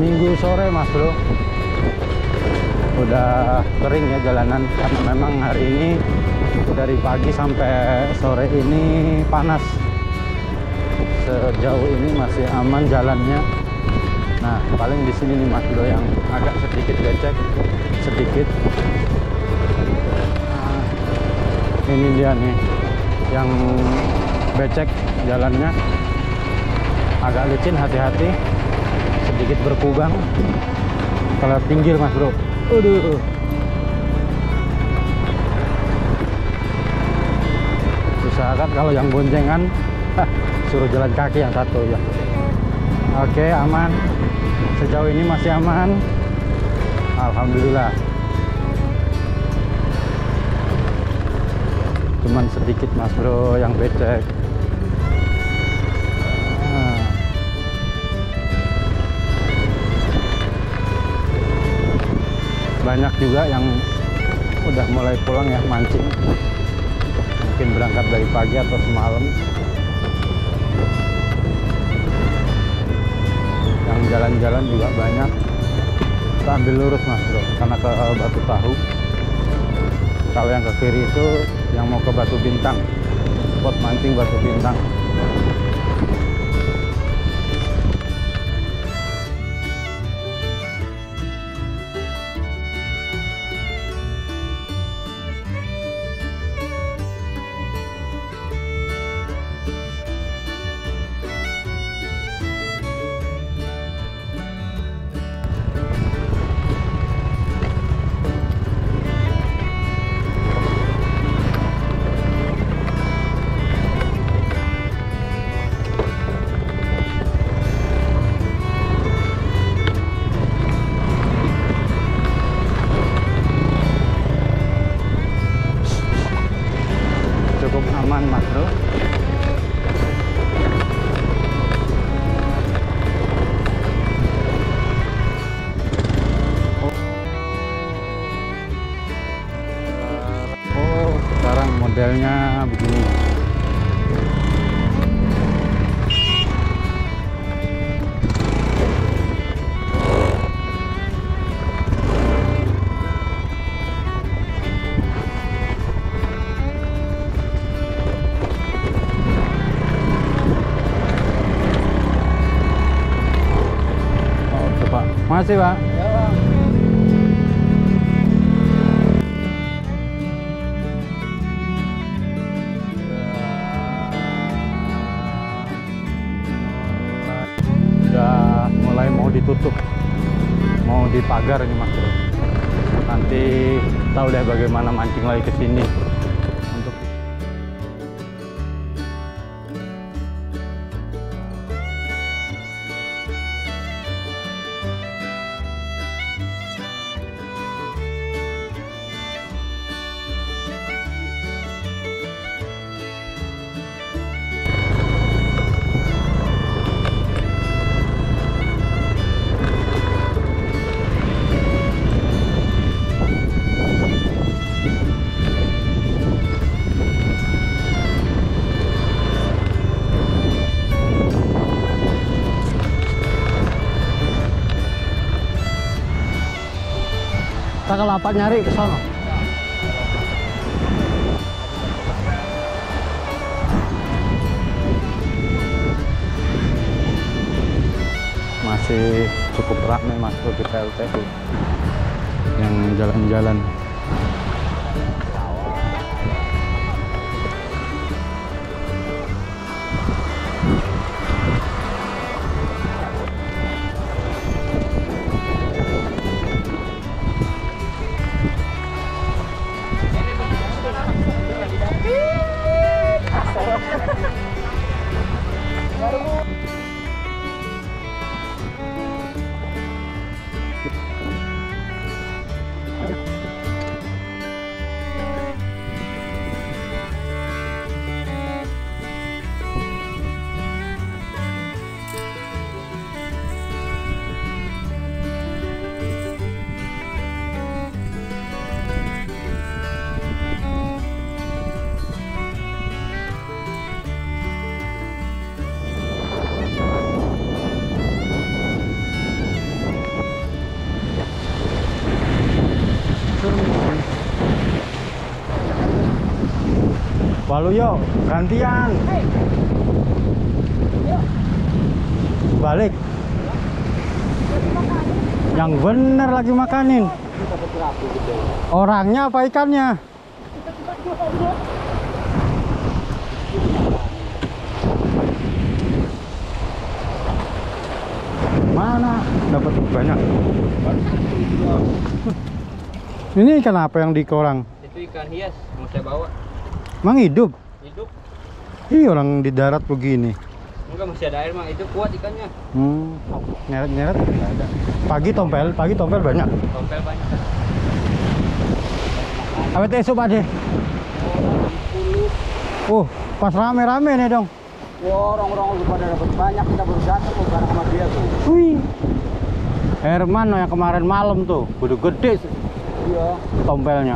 Minggu sore Mas Bro, udah kering ya jalanan, karena memang hari ini dari pagi sampai sore ini panas. Sejauh ini masih aman jalannya. Nah, paling di sini nih Mas Bro yang agak sedikit becek, sedikit. Nah, ini dia nih yang becek jalannya, agak licin, hati-hati, sedikit berkubang. Kalau pinggir Mas Bro, aduh. Usahakan kalau yang boncengan suruh jalan kaki yang satu ya. Oke, aman. Sejauh ini masih aman, alhamdulillah. Cuman sedikit Mas Bro yang becek. Banyak juga yang udah mulai pulang ya, mancing. Mungkin berangkat dari pagi atau semalam. Yang jalan-jalan juga banyak. Kita ambil lurus Mas Bro, karena ke Batu Tahu. Kalau yang ke kiri itu yang mau ke Batu Bintang, spot mancing Batu Bintang. Cukup aman Mas Bro. Oh, sekarang modelnya begini. Masih Pak? Ya Bang. Udah mulai mau ditutup, mau dipagar ini Mas Bro. Nanti tahu deh bagaimana mancing lagi ke sini. Kita ke lapak nyari ke sana. Masih cukup ramai Mas Bro di PLTU yang jalan-jalan. Waluyo, gantian. Balik. Yang bener lagi makanin. Orangnya apa ikannya? Mana dapat banyak? Ini ikan apa yang di korang? Itu ikan hias yang saya bawa. Emang hidup? Hidup. Ih, orang di darat begini. Enggak, masih ada air, Mang. Itu kuat ikannya. Nyeret-nyeret nggak ada. Pagi tompel banyak. Tompel banyak. Awet esok Pak deh. Pas rame-rame nih dong. Wah, orang-orang udah pada dapat banyak, kita baru datang mau bareng sama dia tuh. Wih. Herman yang kemarin malam tuh, gede-gede Iya. tompelnya.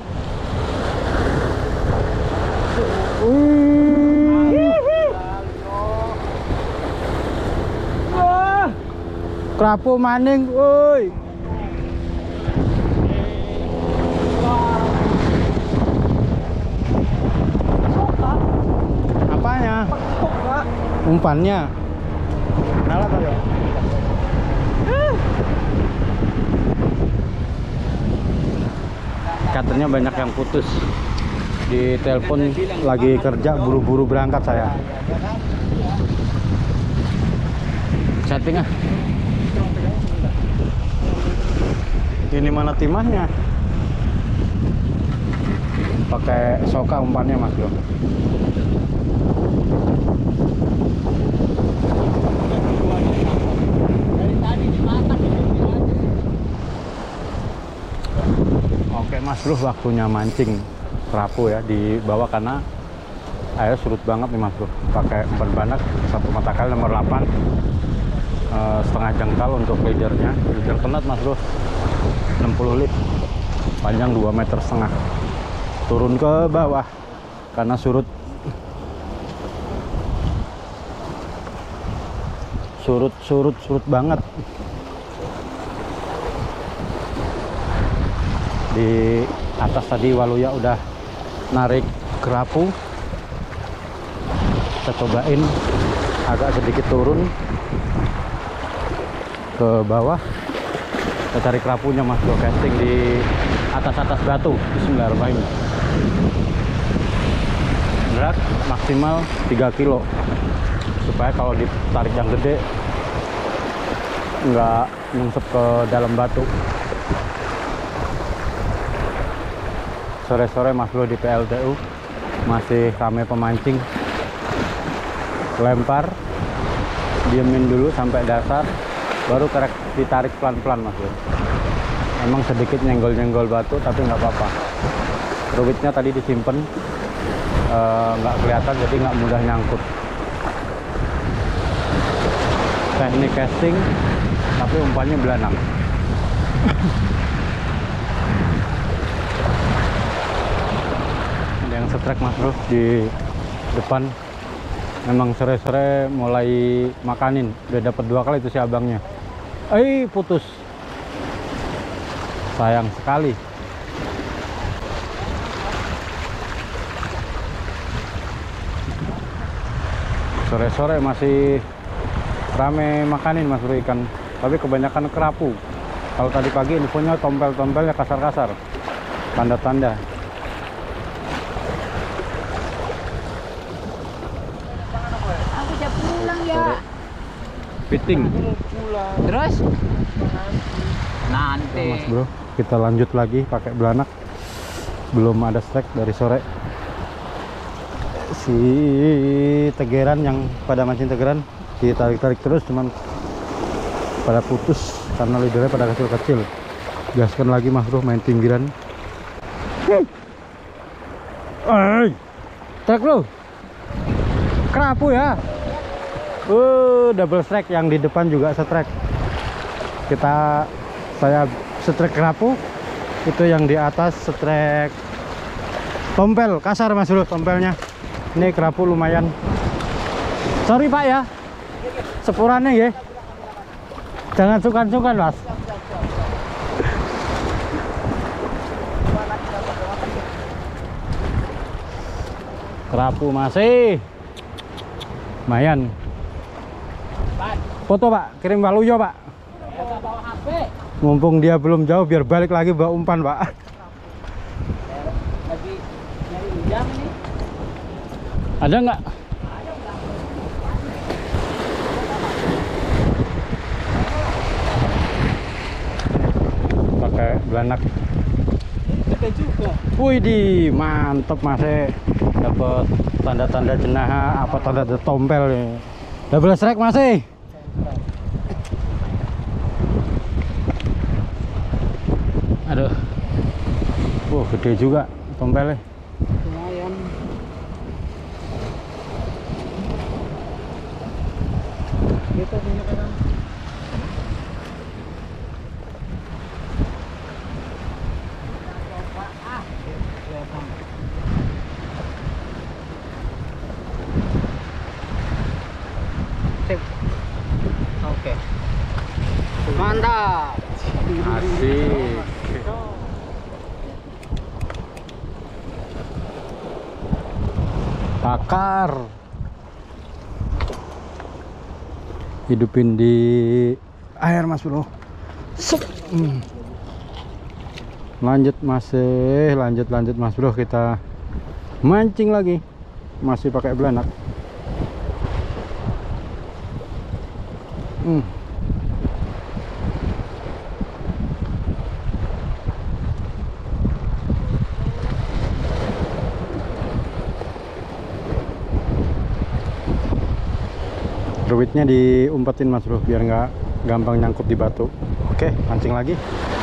Wih. Kerapu maning, woi. Apanya? Umpannya. Nala tadi. Katanya banyak yang putus. Di telepon lagi kerja, buru-buru berangkat saya. Setting ah. Ini mana timahnya? Pakai soka umpannya Mas Bro. Oke Mas Bro, waktunya mancing kerapu ya di bawah karena air surut banget nih Mas Bro. Pakai umpan banak satu mata kali nomor 8, setengah jengkal untuk leadernya. Leader kenat Mas Bro, 60 lip, panjang 2,5 meter. Turun ke bawah karena surut banget. Di atas tadi Waluya udah narik kerapu. Kita cobain agak sedikit turun ke bawah. Kita cari kerapunya Mas Bro, casting di atas batu. Bismillahirrahmanirrahim. Berat maksimal 3 kilo supaya kalau ditarik yang gede nggak nyungsep ke dalam batu. Sore-sore Mas Bro di PLTU masih ramai pemancing. Lempar, diemin dulu sampai dasar, baru ditarik pelan-pelan Mas Bro. Emang sedikit nyenggol-nyenggol batu tapi nggak apa-apa. Ruwitnya tadi disimpan, nggak kelihatan jadi nggak mudah nyangkut. Teknik casting tapi umpannya belanang. Ada yang setrek Mas Bro di depan. Memang sore-sore mulai makanin. Udah dapat 2 kali itu si abangnya. Putus. Sayang sekali. Sore-sore masih rame makanin Mas Bro ikan. Tapi kebanyakan kerapu. Kalau tadi pagi infonya tompel-tompelnya kasar-kasar. Tanda-tanda. Aku udah pulang ya. Fitting. Terus? Nanti. Mas Bro, kita lanjut lagi pakai belanak. Belum ada strike dari sore. Si tegeran yang pada mancing tegeran ditarik-tarik terus, cuman pada putus karena leadernya pada kecil-kecil. Gaskan lagi Mas Bro, main pinggiran. Trek bro, kerapu ya. Double strike, yang di depan juga strike. Saya strike kerapu, itu yang di atas strike tompel kasar Mas Bro, tompelnya. Ini kerapu lumayan. Sorry Pak ya, sepurannya ya. Jangan sungkan-sungkan Mas. Kerapu masih. Lumayan. Foto Pak, kirim Waluyo Pak. Bawa HP. Mumpung dia belum jauh biar balik lagi bawa umpan Pak. Lagi nyari udang nih. Ada nggak? Pakai belanak. Gede juga. Wih di mantep masih dapat tanda-tanda jenah apa tanda tompel nih. Double strike masih. Aduh. Gede juga tompelnya. Lumayan. Kita punya kan. Sip. Oke. Mantap. Asik. Bakar. Hidupin di air Mas Bro. Sep. Lanjut masih, lanjut Mas Bro, kita mancing lagi. Masih pakai belanak. Ruwitnya diumpetin Mas Bro biar nggak gampang nyangkut di batu. Oke, mancing lagi.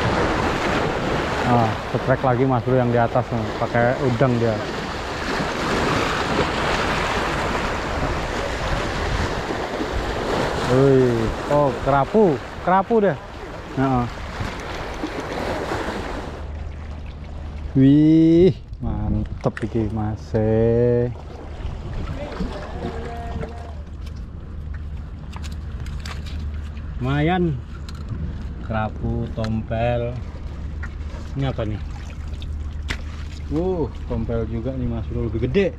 Setrek lagi Mas Bro yang di atas nih, pakai udang dia. Wih, oh kerapu deh. Wih, mantep iki masih. Lumayan. Kerapu, tompel. Ini apa nih? Tompel juga nih Mas Bro, lebih gede.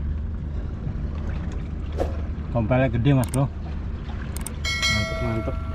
Tompelnya gede Mas Bro. Mantep.